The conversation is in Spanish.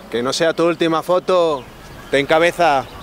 Que no sea tu última foto, ten cabeza.